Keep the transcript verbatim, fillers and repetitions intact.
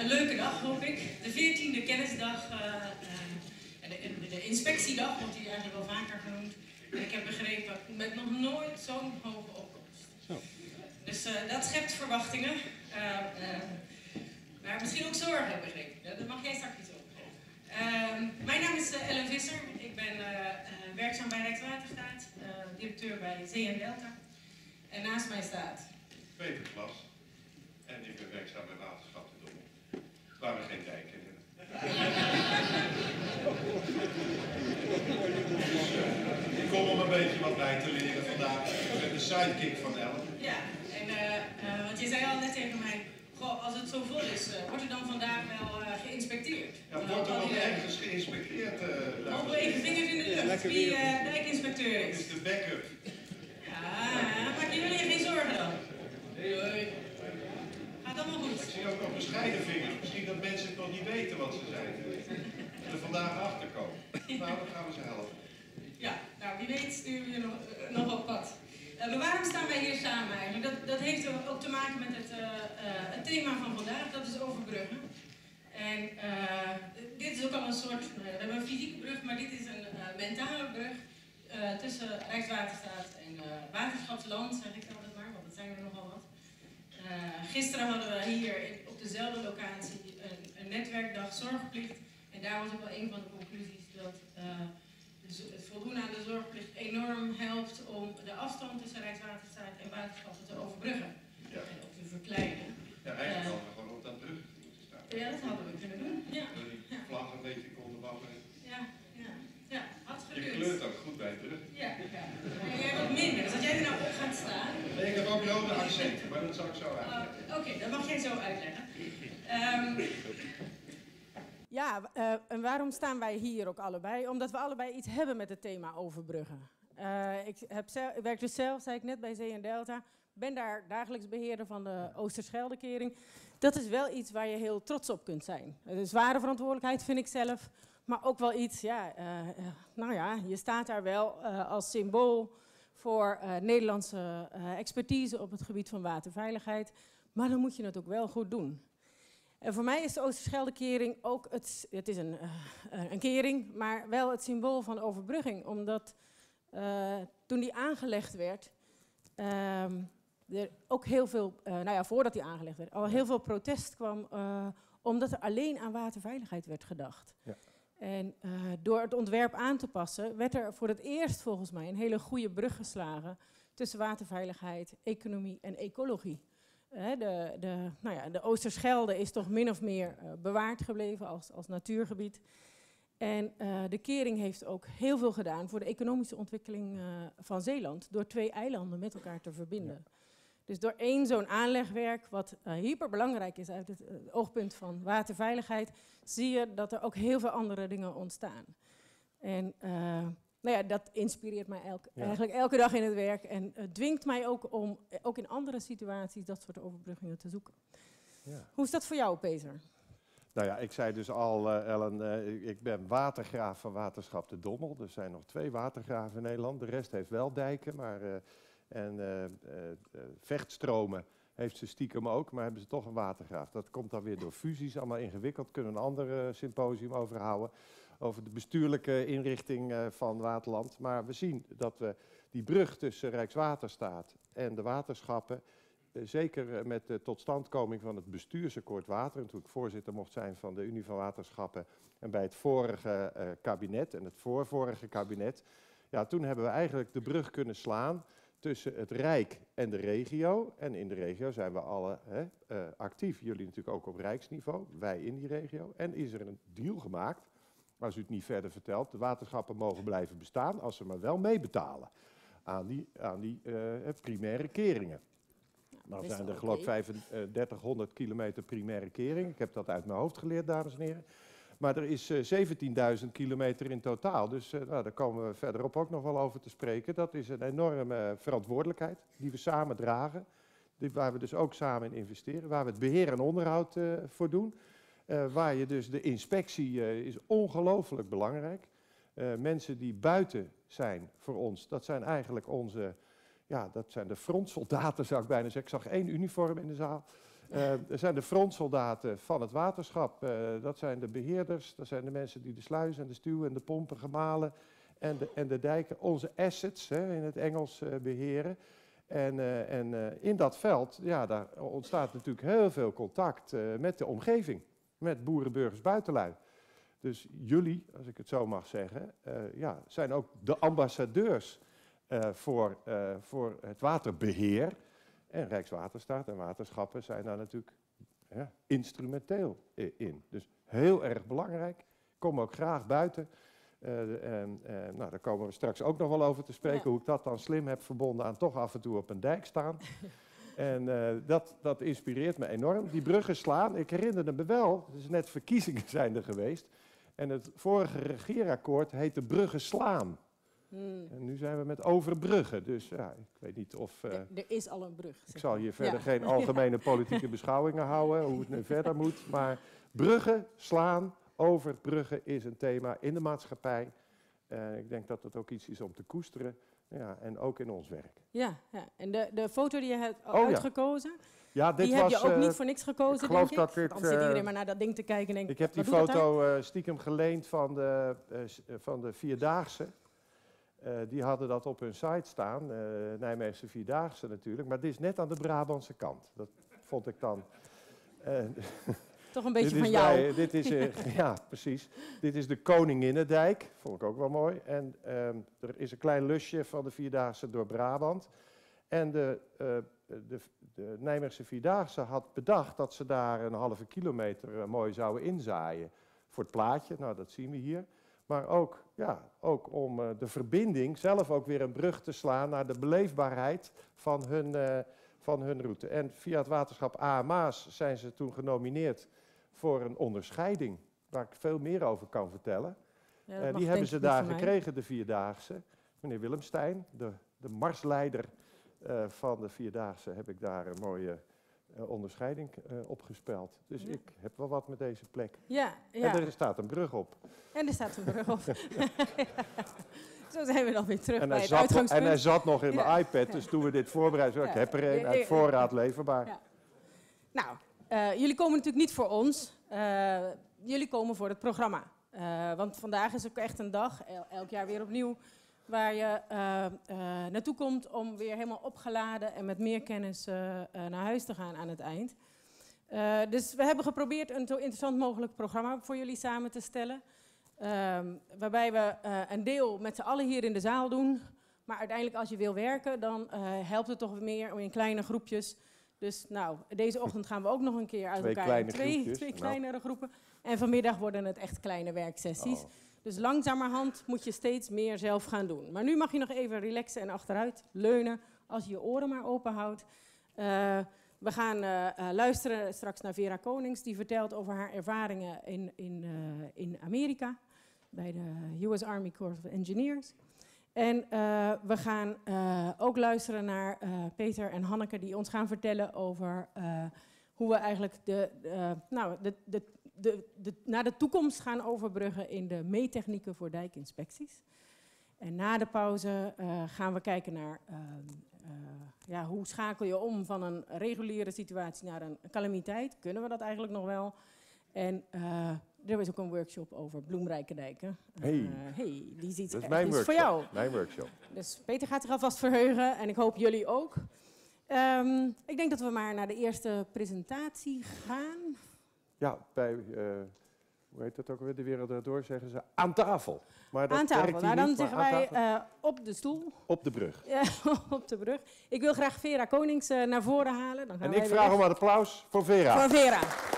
een leuke dag, hoop ik. De veertiende kennisdag, uh, uh, de, de inspectiedag wordt hier eigenlijk wel vaker genoemd. En ik heb begrepen, met nog nooit zo'n hoge opkomst. Zo. Dus uh, dat schept verwachtingen. Uh, uh, maar misschien ook zorgen, begreep ik. Dat mag jij straks iets over geven. Uh, mijn naam is uh, Ellen Visser. Ik ben uh, uh, werkzaam bij Rijkswaterstaat, uh, directeur bij Zee en Delta. En naast mij staat Peter Klas. En ik ben werkzaam bij Waterschap de Dommel, waar we geen dijken hebben. Dus, uh, ik kom om een beetje wat bij te leren vandaag. Ik ben de sidekick van Ellen. Ja, en uh, uh, want je zei al net tegen mij, goh, als het zo vol is, uh, wordt er dan vandaag wel uh, geïnspecteerd? Ja, wordt er wel ergens geïnspecteerd? Uh, Mogen we even vingers in de lucht, ja, wie uh, dijkinspecteur is? Dit is de backup. Ja, maken jullie je geen zorgen dan? Nee hoor. Gaat allemaal goed. Ik zie ook nog bescheiden vingers. Misschien dat mensen het nog niet weten wat ze zijn. En er vandaag achter komen. Nou, dan gaan we ze helpen. Ja, nou wie weet sturen we je nog, uh, nog op pad. Uh, maar waarom staan wij hier samen eigenlijk? Dat, dat heeft ook te maken met het, uh, uh, het thema van vandaag, dat is overbruggen. En uh, dit is ook al een soort, uh, we hebben een fysieke brug, maar dit is een uh, mentale brug uh, tussen Rijkswaterstaat en uh, Waterschapsland, zeg ik altijd maar, want dat zijn er nogal wat. Uh, gisteren hadden we hier op dezelfde locatie een, een netwerkdag zorgplicht. En daar was ook wel een van de conclusies dat uh, het voldoen aan de zorgplicht enorm helpt om de afstand tussen Rijkswaterstaat en waterschappen te overbruggen. Ja. En ook te verkleinen. Ja, eigenlijk uh, hadden we gewoon op dat brug moeten staan. Ja, dat hadden we kunnen doen. Ja. Dat die ja. vlag een beetje konden wapperen. Ja, ja. Ja, had gekund. Je kleurt ook goed bij het brug. Ja, ja. En jij wat minder, dus als jij er nou op gaat staan. Nee, ik heb ook rode accenten, maar dat zal ik zo uitleggen. Uh, Oké, okay, dat mag jij zo uitleggen. Um, Ja, uh, en waarom staan wij hier ook allebei? Omdat we allebei iets hebben met het thema overbruggen. Uh, ik, heb zelf, ik werk dus zelf, zei ik net, bij Zee en Delta. Ben daar dagelijks beheerder van de Oosterscheldekering. Dat is wel iets waar je heel trots op kunt zijn. Een zware verantwoordelijkheid vind ik zelf. Maar ook wel iets, ja, uh, uh, nou ja, je staat daar wel uh, als symbool voor uh, Nederlandse uh, expertise op het gebied van waterveiligheid. Maar dan moet je het ook wel goed doen. En voor mij is de Oosterscheldekering ook, het, het is een, uh, een kering, maar wel het symbool van overbrugging. Omdat uh, toen die aangelegd werd, uh, er ook heel veel, uh, nou ja, voordat die aangelegd werd, al heel veel protest kwam, uh, omdat er alleen aan waterveiligheid werd gedacht. Ja. En uh, door het ontwerp aan te passen, werd er voor het eerst volgens mij een hele goede brug geslagen tussen waterveiligheid, economie en ecologie. De, de, nou ja, de Oosterschelde is toch min of meer uh, bewaard gebleven als, als natuurgebied. En uh, de kering heeft ook heel veel gedaan voor de economische ontwikkeling uh, van Zeeland, door twee eilanden met elkaar te verbinden. Ja. Dus door één zo'n aanlegwerk, wat uh, hyperbelangrijk is uit het uh, oogpunt van waterveiligheid, zie je dat er ook heel veel andere dingen ontstaan. En uh, nou ja, dat inspireert mij elke, ja. eigenlijk elke dag in het werk en uh, dwingt mij ook om, ook in andere situaties, dat soort overbruggingen te zoeken. Ja. Hoe is dat voor jou, Peter? Nou ja, ik zei dus al, uh, Ellen, uh, ik ben watergraaf van Waterschap de Dommel. Er zijn nog twee watergraven in Nederland. De rest heeft wel dijken, maar uh, en uh, uh, uh, vechtstromen heeft ze stiekem ook, maar hebben ze toch een watergraaf. Dat komt dan weer door fusies, allemaal ingewikkeld. Kunnen we een ander uh, symposium over houden, over de bestuurlijke inrichting uh, van Waterland. Maar we zien dat we die brug tussen Rijkswaterstaat en de waterschappen, uh, zeker uh, met de totstandkoming van het bestuursakkoord water, en toen ik voorzitter mocht zijn van de Unie van Waterschappen, en bij het vorige uh, kabinet en het voorvorige kabinet, ja, toen hebben we eigenlijk de brug kunnen slaan tussen het Rijk en de regio. En in de regio zijn we alle hè, uh, actief. Jullie natuurlijk ook op rijksniveau, wij in die regio. En is er een deal gemaakt, als u het niet verder vertelt, de waterschappen mogen blijven bestaan als ze maar wel meebetalen aan die, aan die uh, primaire keringen. Nou zijn er geloof ik vijfendertighonderd kilometer primaire kering. Ik heb dat uit mijn hoofd geleerd, dames en heren. Maar er is uh, zeventienduizend kilometer in totaal. Dus uh, nou, daar komen we verderop ook nog wel over te spreken. Dat is een enorme uh, verantwoordelijkheid die we samen dragen. Die, waar we dus ook samen in investeren. Waar we het beheer en onderhoud uh, voor doen. Uh, waar je dus de inspectie uh, is ongelooflijk belangrijk. Uh, mensen die buiten zijn voor ons, dat zijn eigenlijk onze, ja, dat zijn de frontsoldaten zou ik bijna zeggen. Ik zag één uniform in de zaal. Uh, er zijn de frontsoldaten van het waterschap. Uh, dat zijn de beheerders, dat zijn de mensen die de sluizen en de stuwen en de pompen, gemalen en de, en de dijken, onze assets hè, in het Engels uh, beheren. En, uh, en uh, in dat veld, ja, daar ontstaat natuurlijk heel veel contact uh, met de omgeving, met boeren, burgers, buitenlui. Dus jullie, als ik het zo mag zeggen, uh, ja, zijn ook de ambassadeurs uh, voor, uh, voor het waterbeheer. En Rijkswaterstaat en waterschappen zijn daar natuurlijk ja, instrumenteel in. Dus heel erg belangrijk. Ik kom ook graag buiten. Uh, en, uh, nou, daar komen we straks ook nog wel over te spreken. Ja. Hoe ik dat dan slim heb verbonden aan toch af en toe op een dijk staan. En uh, dat, dat inspireert me enorm. Die bruggen slaan, ik herinnerde me wel, dus net verkiezingen zijn er geweest. En het vorige regeerakkoord heette bruggen slaan. Hmm. En nu zijn we met overbruggen, dus ja, ik weet niet of... Uh, er, er is al een brug. Ik zal hier verder ja. geen algemene politieke beschouwingen houden, hoe het nu verder moet. Maar bruggen, slaan, overbruggen is een thema in de maatschappij. Uh, ik denk dat dat ook iets is om te koesteren, ja, en ook in ons werk. Ja, ja. En de, de foto die je hebt oh, uitgekozen, ja. Ja, dit die was, heb je ook uh, niet voor niks gekozen, ik denk ik. Dat dit, Dan zit iedereen maar naar dat ding te kijken en denkt, ik heb die wat foto uh, stiekem geleend van de, uh, van de Vierdaagse. Uh, die hadden dat op hun site staan, uh, Nijmeegse Vierdaagse natuurlijk, maar dit is net aan de Brabantse kant. Dat vond ik dan... Uh, Toch een beetje dit van is jou. Bij, dit is, uh, ja, precies. Dit is de Koninginnendijk, vond ik ook wel mooi. En um, er is een klein lusje van de Vierdaagse door Brabant. En de, uh, de, de Nijmeegse Vierdaagse had bedacht dat ze daar een halve kilometer uh, mooi zouden inzaaien voor het plaatje. Nou, dat zien we hier. Maar ook, ja, ook om uh, de verbinding, zelf ook weer een brug te slaan naar de beleefbaarheid van hun, uh, van hun route. En via het waterschap A M Maas zijn ze toen genomineerd voor een onderscheiding, waar ik veel meer over kan vertellen. Ja, uh, die hebben ze daar gekregen, de Vierdaagse. Meneer Willemstein, de, de marsleider uh, van de Vierdaagse, heb ik daar een mooie uh, onderscheiding uh, opgespeld. Dus ja. Ik heb wel wat met deze plek. Ja, ja. En er staat een brug op. En er staat een brug op. Zo zijn we dan weer terug en bij hij het zat uitgangspunt. En hij zat nog in ja. mijn iPad, dus toen we dit voorbereiden, ja. Ik heb er een uit voorraad leverbaar. Ja. Nou, uh, jullie komen natuurlijk niet voor ons. Uh, jullie komen voor het programma. Uh, want vandaag is ook echt een dag, el elk jaar weer opnieuw, waar je uh, uh, naartoe komt om weer helemaal opgeladen en met meer kennis uh, uh, naar huis te gaan aan het eind. Uh, dus we hebben geprobeerd een zo interessant mogelijk programma voor jullie samen te stellen. Um, waarbij we uh, een deel met z'n allen hier in de zaal doen. Maar uiteindelijk als je wil werken, dan uh, helpt het toch meer om in kleine groepjes. Dus nou, deze ochtend gaan we ook nog een keer uit twee elkaar kleine in twee, groepjes, twee nou. kleinere groepen. En vanmiddag worden het echt kleine werksessies. Oh. Dus langzamerhand moet je steeds meer zelf gaan doen. Maar nu mag je nog even relaxen en achteruit leunen als je je oren maar open houdt. Uh, We gaan uh, uh, luisteren straks naar Vera Konings, die vertelt over haar ervaringen in, in, uh, in Amerika, bij de U S Army Corps of Engineers. En uh, we gaan uh, ook luisteren naar uh, Peter en Hanneke, die ons gaan vertellen over uh, hoe we eigenlijk de, uh, nou, de, de, de, de, naar de toekomst gaan overbruggen in de meettechnieken voor dijkinspecties. En na de pauze uh, gaan we kijken naar uh, uh, ja, hoe schakel je om van een reguliere situatie naar een calamiteit. Kunnen we dat eigenlijk nog wel? En uh, er is ook een workshop over bloemrijke dijken. Hey, uh, hey die is iets dat is mijn iets workshop. voor jou. Mijn workshop. Dus Peter gaat zich alvast verheugen en ik hoop jullie ook. Um, ik denk dat we maar naar de eerste presentatie gaan. Ja, bij... Uh, hoe heet dat ook weer, de wereld erdoor, zeggen ze aan tafel. Maar dat aan tafel, nou dan niet, zeggen wij uh, op de stoel. Op de brug. Ja, op de brug. Ik wil graag Vera Konings uh, naar voren halen. Dan gaan en wij ik vraag om een applaus voor Vera. Voor Vera.